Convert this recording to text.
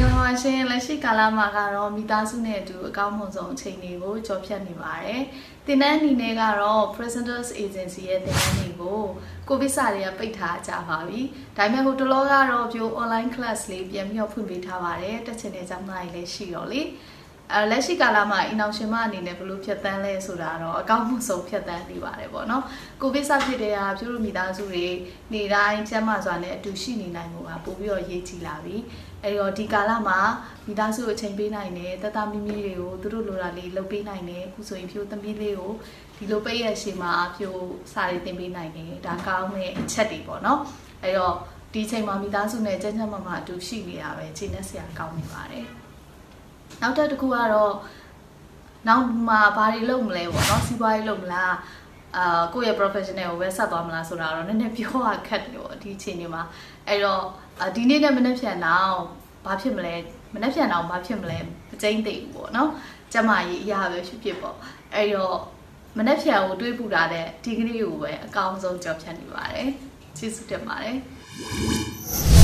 င်ရှင်လက်ရှိကာလမှာကတော့မိသားစုနဲ့အတူအကောင်းဆုံးအချိန်တွေကိုကြော်ဖြတ်နေပါတယ်။တင်နန်းအနေနဲ့ကတော့ Presenters Agency ရဲ့တင်နန်းတွေကိုကိုဗစ်စာတွေကပိတ်ထားကြပါပြီ။ဒါပေမဲ့ဟိုတလောကတော့ပြို online class လေးပြန်ပြီးဖွင့်ပေးထားပါတယ်။တက်ချင်တဲ့ကျောင်းသားတွေလည်းရှိတော့လေ။လက်ရှိကာလမှာအင်အောင်ရှင်မအနေနဲ့ဘယ်လိုဖြတ်သန်းလဲဆိုတာတော့အကောင်းဆုံးဖြတ်သန်းနေပါတယ်ပေါ့နော်။ကိုဗစ်စဖြစ်တဲ့အားပြို့မိသားစုတွေနေတိုင်းကျန်းမာစွာနဲ့အတူရှိနေနိုင်မှုကပိုပြီးတော့ရေးကြည့်လာပြီ။အဲ့တော့ဒီကာလမှာမိသားစုအချိန်ပေးနိုင်တယ်တတမီမီတွေကိုသူတို့လိုတာလေးလုပ်ပေးနိုင်တယ်အခုဆိုရင်ပြိုသမီးလေးကိုဒီလိုပိတ်ရရှင်မှာပြိုစာရေးသင်ပေးနိုင်တယ်ဒါကောင်းတဲ့အချက်တွေပေါ့နော်အဲ့တော့ဒီချိန်မှာမိသားစုနဲ့ကျန်းကျန်းမာမာအတူရှိနေတာပဲခြေနဲ့ဆရာကောင်းနေပါတယ်နောက်တစ်ခုကတော့နောက်မှာဘာတွေလုပ်မလဲပေါ့နော်စီးပွားရေးလုပ်မလားကိုယ့်ရဲ့ professional ကိုပဲဆက်သွားမလားဆိုတာတော့နည်းနည်းပြောရခက်တယ်ပေါ့ဒီအချိန်တွေမှာအဲ့တော့ဒီနေ့နဲ့မနေ့ပြန်တော့ဘာဖြစ်မလဲမနေ့ပြန်တော့ဘာဖြစ်မလဲမကျိန်းသိဘူးပေါ့နော်ကျမကြီးအရာပဲဖြစ်ပေါ့အဲ့တော့မနေ့ပြန်ကိုတွေးပူတာတဲ့ဒီကနေ့ကိုပဲအကောင်းဆုံးကြော်ဖြတ်နေပါတယ်ကျေးဇူးတင်ပါတယ်